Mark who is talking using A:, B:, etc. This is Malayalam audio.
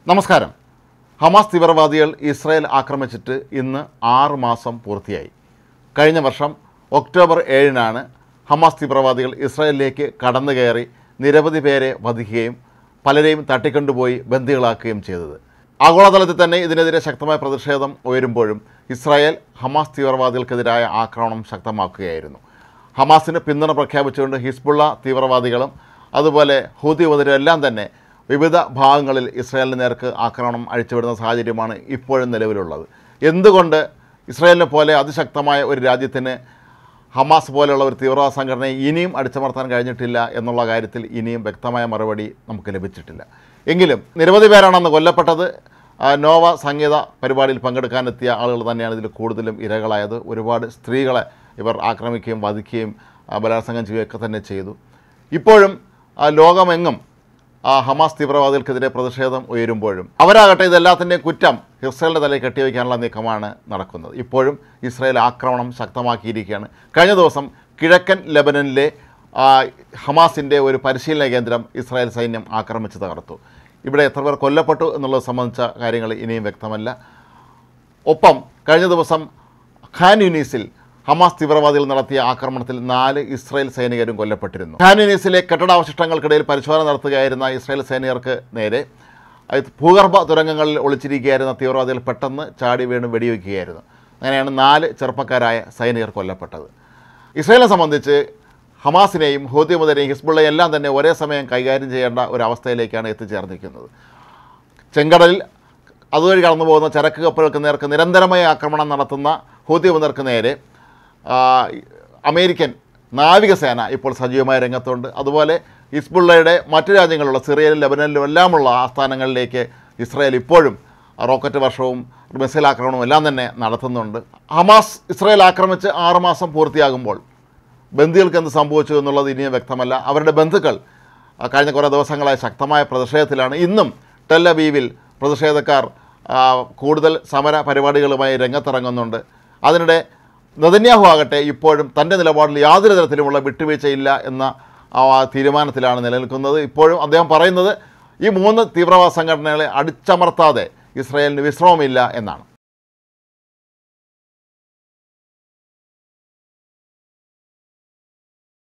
A: നമസ്കാരം. ഹമാസ് തീവ്രവാദികൾ ഇസ്രായേൽ ആക്രമിച്ചിട്ട് ഇന്ന് 6 മാസം പൂർത്തിയായി. കഴിഞ്ഞ വർഷം ഒക്ടോബർ 7-നാണ് ഹമാസ് തീവ്രവാദികൾ ഇസ്രായേലിലേക്ക് കടന്നു കയറി നിരവധി പേരെ വധിക്കുകയും പലരെയും തട്ടിക്കൊണ്ടുപോയി ബന്ദികളാക്കുകയും ചെയ്തത്. ആഗോളതലത്തിൽ തന്നെ ഇതിനെതിരെ ശക്തമായ പ്രതിഷേധം ഉയരുമ്പോഴും ഇസ്രായേൽ ഹമാസ് തീവ്രവാദികൾക്കെതിരായ ആക്രമണം ശക്തമാക്കുകയായിരുന്നു. ഹമാസിന് പിന്തുണ പ്രഖ്യാപിച്ചുകൊണ്ട് ഹിസ്ബുള്ള തീവ്രവാദികളും അതുപോലെ ഹൂതി ഉപദ്രവം എല്ലാം തന്നെ വിവിധ ഭാഗങ്ങളിൽ ഇസ്രായേലിന് നേർക്ക് ആക്രമണം അഴിച്ചുവിടുന്ന സാഹചര്യമാണ് ഇപ്പോഴും നിലവിലുള്ളത്. എന്തുകൊണ്ട് ഇസ്രായേലിനെ പോലെ അതിശക്തമായ ഒരു രാജ്യത്തിന് ഹമാസ് പോലെയുള്ള ഒരു തീവ്രവാദ സംഘടനയെ ഇനിയും അടിച്ചമർത്താൻ കഴിഞ്ഞിട്ടില്ല എന്നുള്ള കാര്യത്തിൽ ഇനിയും വ്യക്തമായ മറുപടി നമുക്ക് ലഭിച്ചിട്ടില്ല. എങ്കിലും നിരവധി പേരാണ് അന്ന് കൊല്ലപ്പെട്ടത്. നോവ സംഗീത പരിപാടിയിൽ പങ്കെടുക്കാനെത്തിയ ആളുകൾ തന്നെയാണ് ഇതിൽ കൂടുതലും ഇരകളായത്. ഒരുപാട് സ്ത്രീകളെ ഇവർ ആക്രമിക്കുകയും വധിക്കുകയും ബലാത്സംഗം ചെയ്യുകയൊക്കെ തന്നെ ചെയ്തു. ഇപ്പോഴും ലോകമെങ്ങും ഹമാസ് തീവ്രവാദികൾക്കെതിരെ പ്രതിഷേധം ഉയരുമ്പോഴും അവരാകട്ടെ ഇതെല്ലാത്തിൻ്റെയും കുറ്റം ഇസ്രായേലിൻ്റെ തലയിൽ കെട്ടിവയ്ക്കാനുള്ള നീക്കമാണ് നടക്കുന്നത്. ഇപ്പോഴും ഇസ്രായേൽ ആക്രമണം ശക്തമാക്കിയിരിക്കുകയാണ്. കഴിഞ്ഞ ദിവസം കിഴക്കൻ ലെബനനിലെ ഹമാസിൻ്റെ ഒരു പരിശീലന കേന്ദ്രം ഇസ്രായേൽ സൈന്യം ആക്രമിച്ച് തകർത്തു. ഇവിടെ എത്ര പേർ കൊല്ലപ്പെട്ടു എന്നുള്ളത് സംബന്ധിച്ച കാര്യങ്ങൾ ഇനിയും വ്യക്തമല്ല. ഒപ്പം കഴിഞ്ഞ ദിവസം ഖാൻ യൂനീസിൽ ഹമാസ് തീവ്രവാദികൾ നടത്തിയ ആക്രമണത്തിൽ 4 ഇസ്രായേൽ സൈനികരും കൊല്ലപ്പെട്ടിരുന്നു. ഖാൻ യൂനീസിലെ കെട്ടിടാവശിഷ്ടങ്ങൾക്കിടയിൽ പരിശോധന നടത്തുകയായിരുന്ന ഇസ്രായേൽ സൈനികർക്ക് നേരെ ഭൂഗർഭ തുരങ്കങ്ങളിൽ ഒളിച്ചിരിക്കുകയായിരുന്ന തീവ്രവാദികൾ പെട്ടെന്ന് ചാടി വീണ് വെടിവെക്കുകയായിരുന്നു. അങ്ങനെയാണ് 4 ചെറുപ്പക്കാരായ സൈനികർ കൊല്ലപ്പെട്ടത്. ഇസ്രായേലിനെ സംബന്ധിച്ച് ഹമാസിനെയും ഹൂതി മുതലെയും ഹിസ്ബുള്ളയും എല്ലാം തന്നെ ഒരേ സമയം കൈകാര്യം ചെയ്യേണ്ട ഒരവസ്ഥയിലേക്കാണ് എത്തിച്ചേർന്നിരിക്കുന്നത്. ചെങ്കടലിൽ അതുവഴി കടന്നു പോകുന്ന ചരക്ക് കപ്പലുകൾക്ക് നേർക്ക് നിരന്തരമായ ആക്രമണം നടത്തുന്ന ഹൂതി മുതർക്ക് നേരെ അമേരിക്കൻ നാവികസേന ഇപ്പോൾ സജീവമായ രംഗത്തുണ്ട്. അതുപോലെ ഹിസ്ബുള്ളയുടെ മറ്റു രാജ്യങ്ങളിലുള്ള സിറിയയിലും ലെബനനിലും എല്ലാമുള്ള ആസ്ഥാനങ്ങളിലേക്ക് ഇസ്രായേൽ ഇപ്പോഴും റോക്കറ്റ് വർഷവും മിസൈൽ ആക്രമണവും എല്ലാം തന്നെ നടത്തുന്നുണ്ട്. ഹമാസ് ഇസ്രായേൽ ആക്രമിച്ച് 6 മാസം പൂർത്തിയാകുമ്പോൾ ബന്ദികൾക്ക് എന്ത് സംഭവിച്ചു എന്നുള്ളത് ഇനിയും വ്യക്തമല്ല. അവരുടെ ബന്ധുക്കൾ കഴിഞ്ഞ കുറേ ദിവസങ്ങളായി ശക്തമായ പ്രതിഷേധത്തിലാണ്. ഇന്നും ടെൽ അവീവിൽ പ്രതിഷേധക്കാർ കൂടുതൽ സമര പരിപാടികളുമായി രംഗത്തിറങ്ങുന്നുണ്ട്. അതിനിടെ നെതന്യാഹു ആകട്ടെ ഇപ്പോഴും തൻ്റെ നിലപാടിൽ യാതൊരു തരത്തിലുമുള്ള വിട്ടുവീഴ്ചയില്ല എന്ന തീരുമാനത്തിലാണ് നിലനിൽക്കുന്നത്. ഇപ്പോഴും അദ്ദേഹം പറയുന്നത് ഈ 3 തീവ്രവാദ സംഘടനകളെ അടിച്ചമർത്താതെ ഇസ്രായേലിന് വിശ്രമമില്ല എന്നാണ്.